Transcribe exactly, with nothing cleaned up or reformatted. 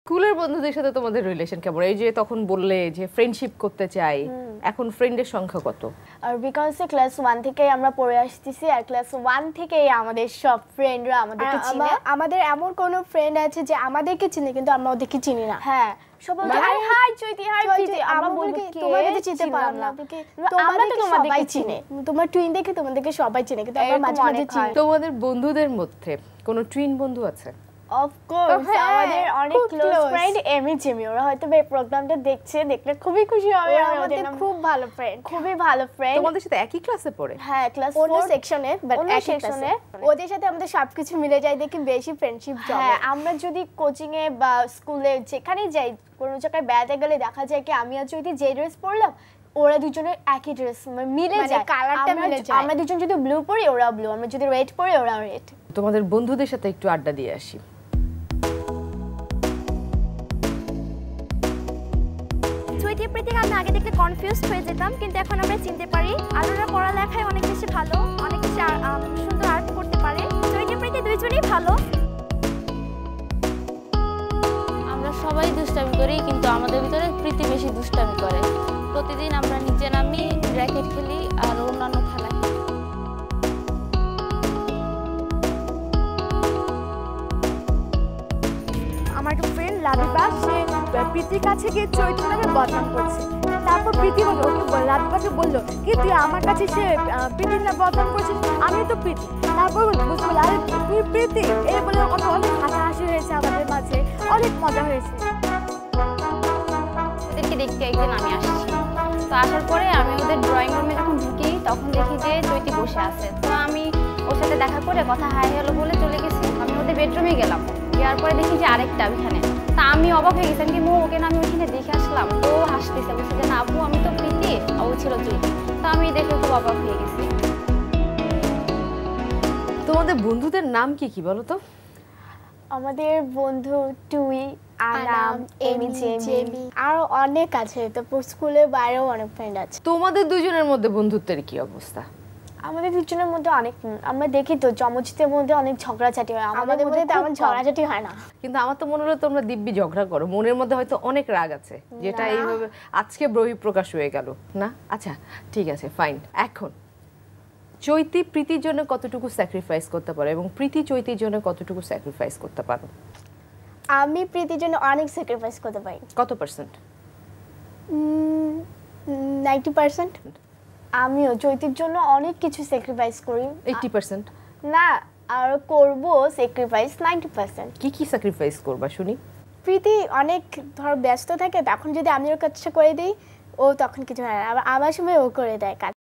স্কুলের বন্ধুদের সাথে তোমাদের রিলেশন কেমন? এই যে তখন বললে যে ফ্রেন্ডশিপ করতে চাই, এখন ফ্রেন্ডের সংখ্যা কত? আর বিকজ ক্লাস ওয়ান থেকেই আমরা পড়ে আসতেছি, আর ক্লাস ওয়ান থেকেই আমাদের সব ফ্রেন্ডরা আমাদেরকে চিনে। আমাদের এমন কোনো ফ্রেন্ড আছে যে আমাদেরকে চিনে কিন্তু আমরা ওদেরকে চিনি না। হ্যাঁ, সবাই hi hi Chaiti hi Priti, আমরা বলবো তোমাদের তো চিনতে পারলাম না, আমরা তো তোমাদেরকে চিনি, তোমার টুইন দেখে তোমাদেরকে সবাই চিনে, কিন্তু আমরা মাঝে মাঝে চিনি। তোমাদের বন্ধুদের মধ্যে কোনো টুইন বন্ধু আছে? অফ কোর্স, আমাদের অনেক ক্লোজ ফ্রেন্ড এমি জিমি, ওরা হয়তো এই প্রোগ্রামটা দেখছে, দেখলে খুবই খুশি হবে। আমাদের খুব ভালো ফ্রেন্ড, খুবই ভালো ফ্রেন্ড। তোমাদের সাথে একই ক্লাসে পড়ে? হ্যাঁ, ক্লাস ফোর সেকশনে, বাট একই সেকশনে। ওদের সাথে আমাদের সবকিছু মিলে যায় দেখি বেশি ফ্রেন্ডশিপ জমে। হ্যাঁ, আমরা যদি কোচিং এ বা স্কুলে যেখানেই যাই, কোনো জায়গায় বেড়াতে গেলে দেখা যায় কি আমি আর যদি যে ড্রেস পরলাম, ওরা দুজনের একই ড্রেস মিলে যায়, কালারটা মিলে যায়। আমরা দুজন যদি ব্লু পরি ওরা ব্লু, আমরা যদি রেড পরি ওরা রেড। তোমাদের বন্ধুদের সাথে একটু আড্ডা দিয়ে আসি। চৈতি প্রীতিকে আমি আগে দেখলে কনফিউজড হয়ে যেতাম, কিন্তু এখন আমরা চিনতে পারি। আলোরা পড়ালেখায় অনেক বেশি ভালো, অনেক বেশি সুন্দর আর্ট করতে পারে। চৈতি প্রীতি দুইজনই ভালো। আমরা সবাই দুষ্টামি করি, কিন্তু আমাদের ভিতরে প্রীতি বেশি দুষ্টামি করে। প্রতিদিন আমরা নিচে নামি র্যাকেট খেলি আর অন্যান্য খেলা খেলি। আমার একটা ফ্রেন্ড লাবিবা, সে প্রীতির কাছে গিয়ে চৈতি নামে বদনাম করছে। তারপর প্রীতি বলল, ওকে লাবিবাকে বললো কি তুই আমার কাছে সে প্রীতির নামে বদনাম করছিস, আমি তো প্রীতি। তারপর বুঝবো আরে তুই প্রীতি, এই বলে কথা অনেক হাসাহাসি হয়েছে আমাদের মাঝে, অনেক মজা হয়েছে। ওদেরকে দেখতে একদিন আমি আসছি, তো আসার পরে আমি ওদের ড্রয়িং রুমে যখন ঢুকি তখন দেখি যে চৈতি বসে আছে। তো আমি ওর সাথে দেখা করে কথা হাই হ্যালো বলে চলে গেছি। আমি ওদের বেডরুমে গেলাম, যাওয়ার পরে দেখি যে আরেকটা ওইখানে। তা আমি অবাক হয়ে গেছি, কি মো ওকে না আমি ওইখানে দেখে আসলাম। তো হাসতেছে, বলছে যে না আপু আমি তো প্রীতি, ও ছিল চৈতি। তো আমি দেখে খুব অবাক হয়ে গেছি। তোমাদের বন্ধুদের নাম কি কি বলো তো? আমাদের বন্ধু টুই, আনাম, এমি জেমি, আরো অনেক আছে। তারপর স্কুলের বাইরেও অনেক ফ্রেন্ড আছে। তোমাদের দুজনের মধ্যে বন্ধুত্বের কি অবস্থা? আমাদের দুজনের মধ্যে অনেক, আমরা দেখি তো চমচিতের মধ্যে অনেক ঝগড়াঝাটি হয়, আমাদের মধ্যে তেমন ঝগড়াঝাটি হয় না। কিন্তু আমার তো মনে হলো তোমরা দিব্যি ঝগড়া করো, মনের মধ্যে হয়তো অনেক রাগ আছে, যেটা এইভাবে আজকে বহিঃপ্রকাশ হয়ে গেল না। আচ্ছা ঠিক আছে, ফাইন। এখন চৈতি প্রীতির জন্য কতটুকু স্যাক্রিফাইস করতে পারো এবং প্রীতি চৈতির জন্য কতটুকু স্যাক্রিফাইস করতে পারো? আমি প্রীতির জন্য অনেক স্যাক্রিফাইস করতে পারি। কত পার্সেন্ট? Ninety percent. আমিও চৈতির জন্য অনেক কিছু স্যাক্রিফাইস করি। এইটি পার্সেন্ট না, আর করব স্যাক্রিফাইস নাইনটি পার্সেন্ট। কি কি স্যাক্রিফাইস করবা শুনি? প্রীতি অনেক ধর ব্যস্ত থাকে, তখন যদি আমি ওর কাজটা করে দিই ও তখন কিছু হয় না, আবার আমার সময় ও করে দেয় কাজ।